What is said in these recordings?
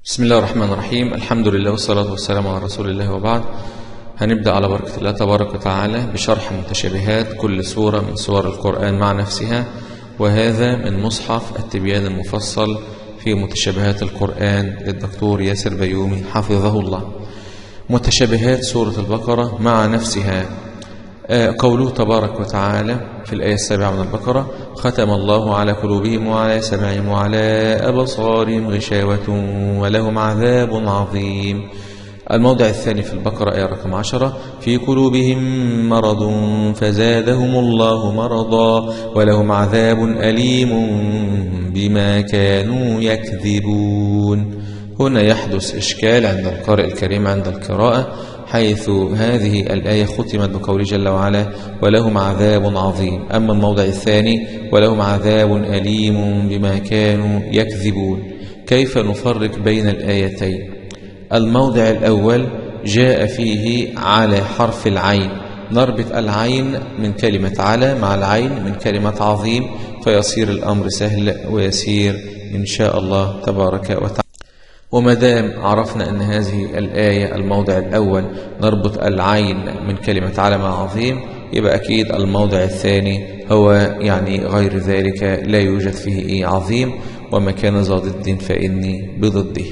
بسم الله الرحمن الرحيم. الحمد لله والصلاة والسلام على رسول الله، وبعد. هنبدأ على بركة الله تبارك وتعالى بشرح متشابهات كل سورة من سور القرآن مع نفسها، وهذا من مصحف التبيان المفصل في متشابهات القرآن للدكتور ياسر بيومي حفظه الله. متشابهات سورة البقرة مع نفسها. قوله تبارك وتعالى في الآية 7 من البقرة: ختم الله على قلوبهم وعلى سمعهم وعلى أبصارهم غشاوة ولهم عذاب عظيم. الموضع الثاني في البقرة آية رقم 10: في قلوبهم مرض فزادهم الله مرضا ولهم عذاب أليم بما كانوا يكذبون. هنا يحدث إشكال عند القارئ الكريم عند القراءة، حيث هذه الآية ختمت بقوله جل وعلا ولهم عذاب عظيم، أما الموضع الثاني ولهم عذاب أليم بما كانوا يكذبون. كيف نفرق بين الآيتين؟ الموضع الأول جاء فيه على حرف العين، نربط العين من كلمة على مع العين من كلمة عظيم، فيصير الأمر سهل ويسير إن شاء الله تبارك وتعالى. ومدام عرفنا أن هذه الآية الموضع الأول نربط العين من كلمة على مع عظيم، يبقى أكيد الموضع الثاني هو يعني غير ذلك، لا يوجد فيه عظيم، وما كان ذا ضد فإني بضده.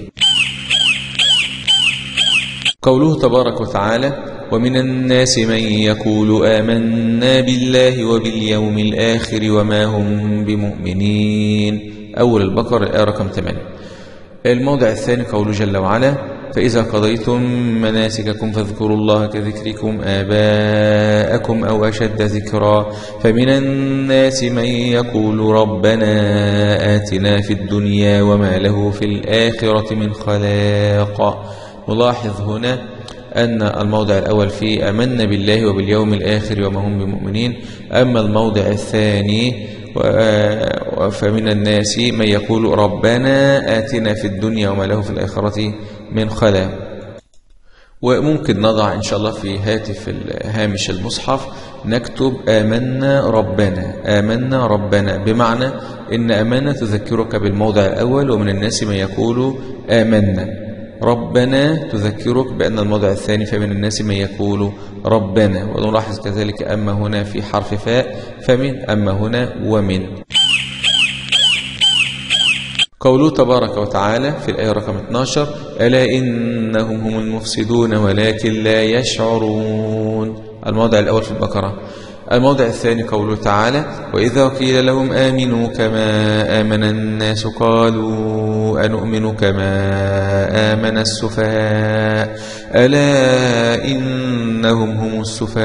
قوله تبارك وتعالى: ومن الناس من يقول آمنا بالله وباليوم الآخر وما هم بمؤمنين. أول البقرة الآية رقم 8. الموضع الثاني قوله جل وعلا: فإذا قضيتم مناسككم فاذكروا الله كذكركم آباءكم أو أشد ذكرا فمن الناس من يقول ربنا آتنا في الدنيا وما له في الآخرة من خلاق. نلاحظ هنا أن الموضع الأول فيه آمنا بالله وباليوم الآخر وما هم بمؤمنين، أما الموضع الثاني فمن الناس من يقول ربنا آتنا في الدنيا وما له في الآخرة من خلاق. وممكن نضع إن شاء الله في هاتف هامش المصحف نكتب آمنا ربنا، آمنا ربنا، بمعنى إن آمنا تذكرك بالموضع الأول، ومن الناس من يقول آمنا. ربنا تذكرك بأن الموضع الثاني فمن الناس من يقول ربنا. ونلاحظ كذلك أما هنا في حرف فاء فمن، أما هنا ومن. قوله تبارك وتعالى في الآية رقم 12: ألا إنهم هم المفسدون ولكن لا يشعرون. الموضع الأول في البقرة. الموضع الثاني قوله تعالى: وإذا قيل لهم آمنوا كما آمن الناس قالوا أنؤمن كما آمن السفهاء ألا إنهم هم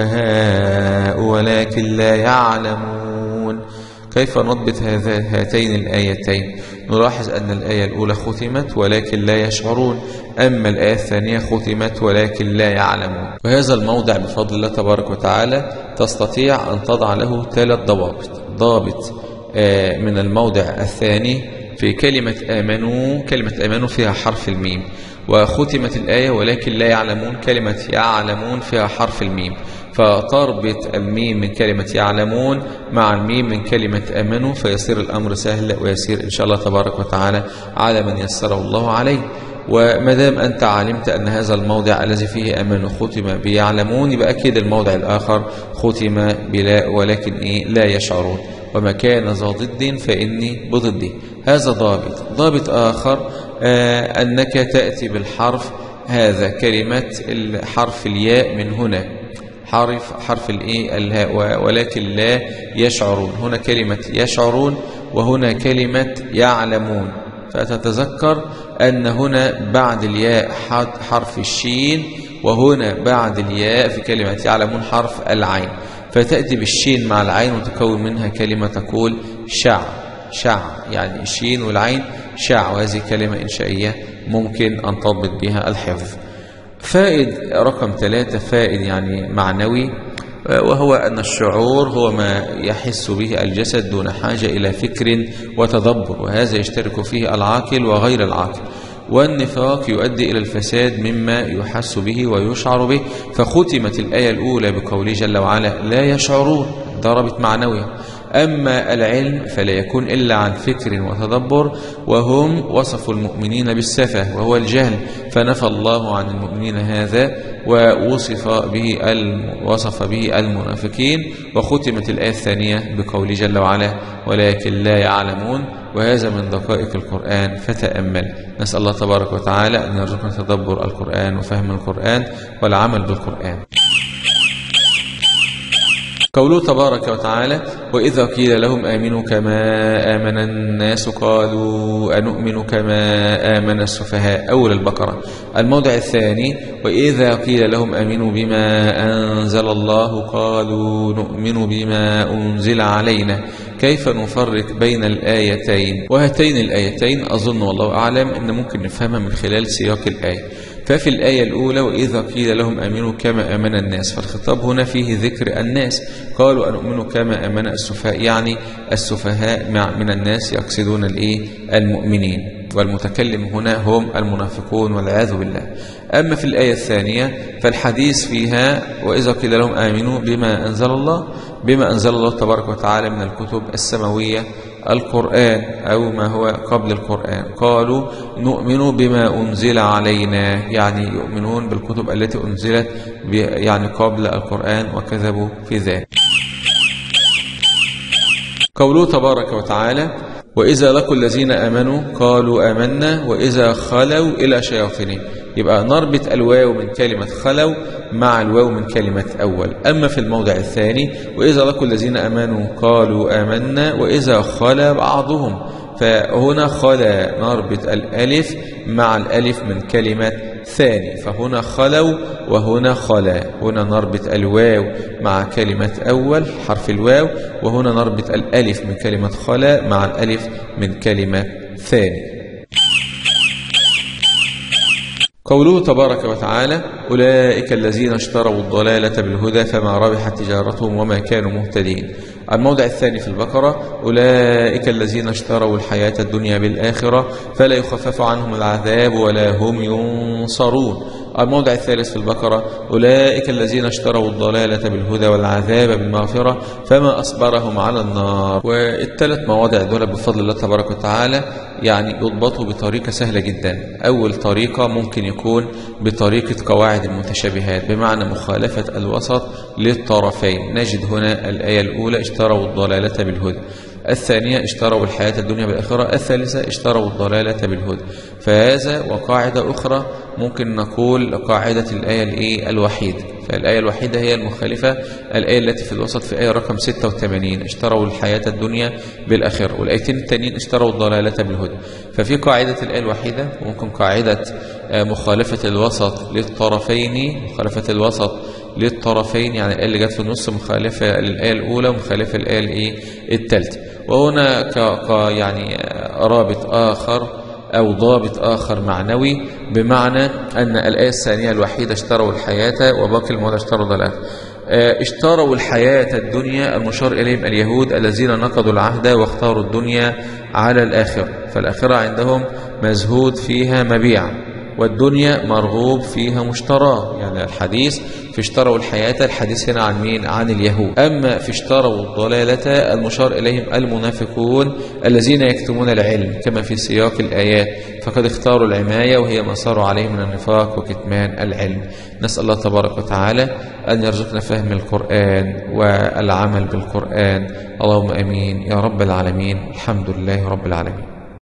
السفهاء ولكن لا يعلمون. كيف نضبط هاتين الآيتين؟ نلاحظ أن الآية الأولى ختمت ولكن لا يشعرون، أما الآية الثانية ختمت ولكن لا يعلمون. وهذا الموضع بفضل الله تبارك وتعالى تستطيع أن تضع له 3 ضوابط. ضابط من الموضع الثاني في كلمة آمنوا، كلمة آمنوا فيها حرف الميم، وختمت الآية ولكن لا يعلمون، كلمة يعلمون فيها حرف الميم، فتربط الميم من كلمة يعلمون مع الميم من كلمة آمنوا، فيصير الأمر سهل ويسير إن شاء الله تبارك وتعالى على من يسره الله عليه. ومدام أنت علمت أن هذا الموضع الذي فيه آمنوا ختم بيعلمون، يبقى أكيد الموضع الآخر ختم بلا ولكن لا يشعرون، وما كان ذا ضد فإني بضده. هذا ضابط. ضابط آخر أنك تأتي بالحرف، هذا كلمة حرف الياء من هنا، حرف الهاء، ولكن لا يشعرون. هنا كلمة يشعرون وهنا كلمة يعلمون، فتتذكر أن هنا بعد الياء حرف الشين، وهنا بعد الياء في كلمة يعلمون حرف العين، فتأتي بالشين مع العين وتكون منها كلمة تقول شع. شع يعني الشين والعين شع، وهذه كلمة إنشائية ممكن أن تضبط بها الحفظ. فائد رقم 3 فائد يعني معنوي، وهو أن الشعور هو ما يحس به الجسد دون حاجة إلى فكر وتدبر، وهذا يشترك فيه العاقل وغير العاقل. والنفاق يؤدي إلى الفساد مما يحس به ويشعر به، فختمت الآية الأولى بقوله جل وعلا لا يشعرون، ضربت معنوية. أما العلم فلا يكون إلا عن فكر وتدبر، وهم وصفوا المؤمنين بالسفه وهو الجهل، فنفى الله عن المؤمنين هذا ووصف به المنافقين. وختمت الآية الثانية بقول جل وعلا ولكن لا يعلمون، وهذا من دقائق القرآن فتأمل. نسأل الله تبارك وتعالى أن يرزقنا تدبر القرآن وفهم القرآن والعمل بالقرآن. قوله تبارك وتعالى وإذا قيل لهم آمنوا كما آمن الناس قالوا أنؤمن كما آمن السفهاء، أول البقرة. الموضع الثاني وإذا قيل لهم آمنوا بما أنزل الله قالوا نؤمن بما أنزل علينا. كيف نفرق بين الآيتين؟ وهاتين الآيتين أظن والله أعلم أن ممكن نفهمها من خلال سياق الآية. ففي الآية الأولى وإذا قيل لهم آمنوا كما آمن الناس، فالخطاب هنا فيه ذكر الناس، قالوا أنؤمن كما آمن السفهاء، يعني السفهاء من الناس يقصدون المؤمنين، والمتكلم هنا هم المنافقون والعياذ بالله. أما في الآية الثانية فالحديث فيها وإذا قيل لهم آمنوا بما أنزل الله تبارك وتعالى من الكتب السماوية، القرآن أو ما هو قبل القرآن، قالوا نؤمن بما أنزل علينا، يعني يؤمنون بالكتب التي أنزلت يعني قبل القرآن وكذبوا في ذلك. قوله تبارك وتعالى وإذا لقوا الذين آمنوا قالوا آمنا وإذا خلوا إلى شياطينهم، يبقى نربط الواو من كلمة خلوا مع الواو من كلمة أول. أما في الموضع الثاني وإذا لقوا الذين آمنوا قالوا آمنا وإذا خلا بعضهم، فهنا خلا نربط الألف مع الألف من كلمة ثاني، فهنا خلوا وهنا خلا، هنا نربط الواو مع كلمة أول حرف الواو، وهنا نربط الألف من كلمة خلا مع الألف من كلمة ثاني. قوله تبارك وتعالى أولئك الذين اشتروا الضلالة بالهدى فما ربحت تجارتهم وما كانوا مهتدين. الموضع الثاني في البقرة أولئك الذين اشتروا الحياة الدنيا بالآخرة فلا يخفف عنهم العذاب ولا هم ينصرون. الموضع الثالث في البقرة أولئك الذين اشتروا الضلالة بالهدى والعذاب بالمغفرة فما أصبرهم على النار. والثلاث مواضع دول بفضل الله تبارك وتعالى يعني يضبطوا بطريقة سهلة جدا. أول طريقة ممكن يكون بطريقة قواعد المتشابهات، بمعنى مخالفة الوسط للطرفين. نجد هنا الآية الأولى اشتروا الضلالة بالهدى، الثانية اشتروا الحياة الدنيا بالآخرة، الثالثة اشتروا الضلالة بالهدى. فهذا وقاعدة أخرى ممكن نقول قاعدة الآية الوحيدة، فالآية الوحيدة هي المخالفة الآية التي في الوسط في آية رقم 86 اشتروا الحياة الدنيا بالآخرة، والآيتين التانيين اشتروا الضلالة بالهدى. ففي قاعدة الآية الوحيدة وممكن قاعدة مخالفة الوسط للطرفين، يعني الآية اللي جت في النص مخالفة للآية الأولى ومخالفة للآية الثالثة. وهنا يعني رابط آخر أو ضابط آخر معنوي، بمعنى أن الآية الثانية الوحيدة اشتروا الحياة وباقي الموضع اشتروا الضلالة. اشتروا الحياة الدنيا المشار إليهم اليهود الذين نقضوا العهد واختاروا الدنيا على الآخرة، فالآخرة عندهم مزهود فيها مبيع والدنيا مرغوب فيها مشترى. يعني الحديث في اشتروا الحياة الحديث هنا عن مين؟ عن اليهود. أما في اشتروا الضلالة المشار إليهم المنافقون الذين يكتمون العلم كما في سياق الآيات، فقد اختاروا العماية وهي ما صاروا عليه من النفاق وكتمان العلم. نسأل الله تبارك وتعالى أن يرزقنا فهم القرآن والعمل بالقرآن. اللهم أمين يا رب العالمين. الحمد لله رب العالمين.